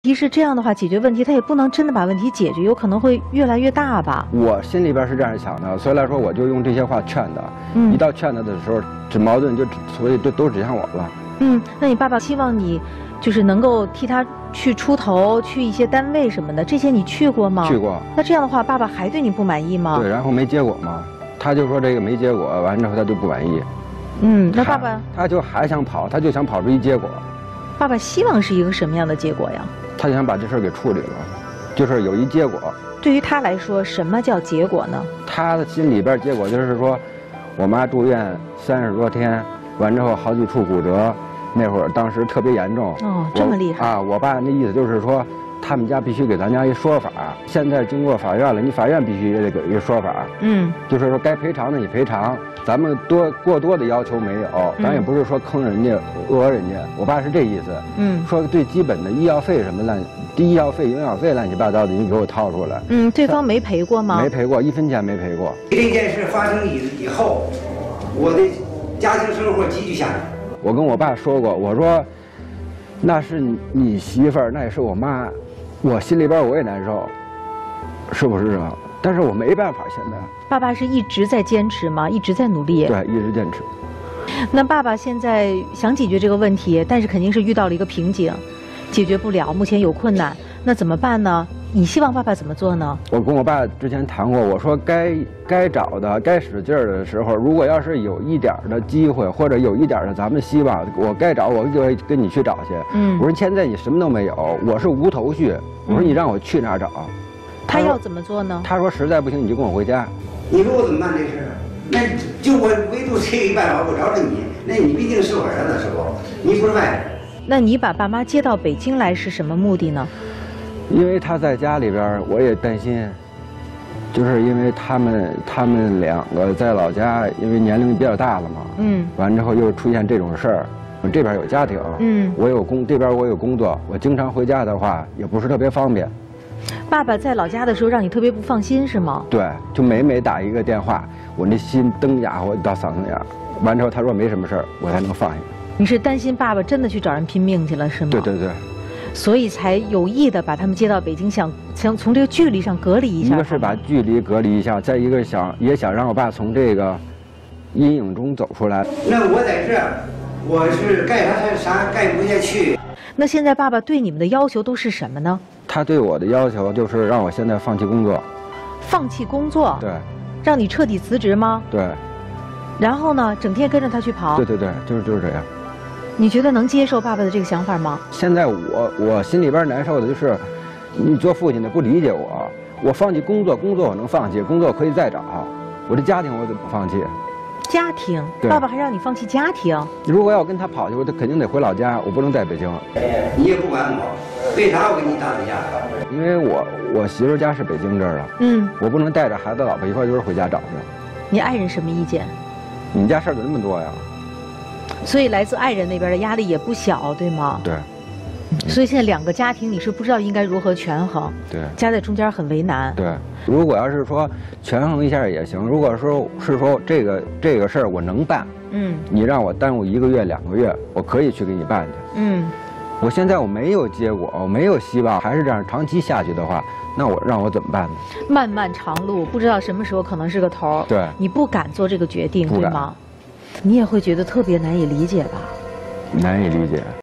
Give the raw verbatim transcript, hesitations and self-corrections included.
其实这样的话，解决问题他也不能真的把问题解决，有可能会越来越大吧。 我心里边是这样想的，所以来说我就用这些话劝他。嗯，一到劝他的时候，这矛盾就所以都都指向我了。 嗯，那你爸爸希望你就是能够替他去出头，去一些单位什么的，这些你去过吗？ 去过。 那这样的话，爸爸还对你不满意吗？ 对，然后没结果嘛，他就说这个没结果，完之后他就不满意。 嗯，那爸爸他就还想跑，他就想跑出一结果。 爸爸希望是一个什么样的结果呀？ 他想把这事儿给处理了，就是有一结果。 对于他来说，什么叫结果呢？ 他的心里边结果就是说，我妈住院三十多天，完之后好几处骨折，那会儿当时特别严重。 哦，这么厉害啊！我爸那意思就是说，他们家必须给咱家一说法。现在经过法院了，你法院必须也得给一个说法。嗯，就是说该赔偿的你赔偿，咱们多过多的要求没有，咱也不是说坑人家、讹人家。我爸是这意思。嗯，说最基本的医药费什么乱，医药费、营养费乱七八糟的，你给我掏出来。 嗯，对方没赔过吗？ 没赔过，一分钱没赔过。 这件事发生以以后，我的家庭生活急剧下降。 我跟我爸说过，我说，那是你你媳妇儿，那也是我妈，我心里边我也难受，是不是啊？但是我没办法，现在。 爸爸是一直在坚持吗？一直在努力？ 对，一直坚持。 那爸爸现在想解决这个问题，但是肯定是遇到了一个瓶颈，解决不了，目前有困难，那怎么办呢？你希望爸爸怎么做呢？我跟我爸之前谈过，我说该该找的、该使劲儿的时候，如果要是有一点的机会，或者有一点的咱们希望，我该找我就会跟你去找去。嗯，我说现在你什么都没有，我是无头绪。我说你让我去哪儿找？ 嗯、他要怎么做呢？ 他说实在不行你就跟我回家。 你说我怎么办这事儿？那就我唯独这一办法，我找着你，那你毕竟是我儿子，是不？你不是外人。 那你把爸妈接到北京来是什么目的呢？ 因为他在家里边，我也担心，就是因为他们他们两个在老家，因为年龄比较大了嘛，嗯，完之后又出现这种事儿，我这边有家庭，嗯，我有工，这边我有工作，我经常回家的话也不是特别方便。 爸爸在老家的时候让你特别不放心是吗？ 对，就每每打一个电话，我那心噔家伙到嗓子眼儿，完之后他说没什么事儿，我才能放下。 你是担心爸爸真的去找人拼命去了是吗？ 对对对。 所以才有意的把他们接到北京，想想从这个距离上隔离一下。 一个是把距离隔离一下，再一个想也想让我爸从这个阴影中走出来。 那我在这儿，我是干啥啥干不下去。 那现在爸爸对你们的要求都是什么呢？ 他对我的要求就是让我现在放弃工作。 放弃工作？ 对。 让你彻底辞职吗？ 对。 然后呢，整天跟着他去跑？ 对对对，就是就是这样。 你觉得能接受爸爸的这个想法吗？ 现在我我心里边难受的就是，你做父亲的不理解我。我放弃工作，工作我能放弃，工作可以再找。我的家庭我怎么放弃？ 家庭？爸爸还让你放弃家庭？ 如果要跟他跑去，我肯定得回老家，我不能在北京。 你也不管我，为啥我跟你打对架？ 因为我我媳妇家是北京这儿的，嗯，我不能带着孩子老婆一块就是回家找去。 你爱人什么意见？ 你们家事儿怎么那么多呀？ 所以来自爱人那边的压力也不小，对吗？ 对。 所以现在两个家庭你是不知道应该如何权衡， 对， 夹在中间很为难。 对，如果要是说权衡一下也行，如果说是说这个这个事儿我能办，嗯，你让我耽误一个月两个月，我可以去给你办去。嗯，我现在我没有结果，我没有希望，还是这样长期下去的话，那我让我怎么办呢？ 漫漫长路，不知道什么时候可能是个头。 对， 你不敢做这个决定，对吗？你也会觉得特别难以理解吧？ 难以理解。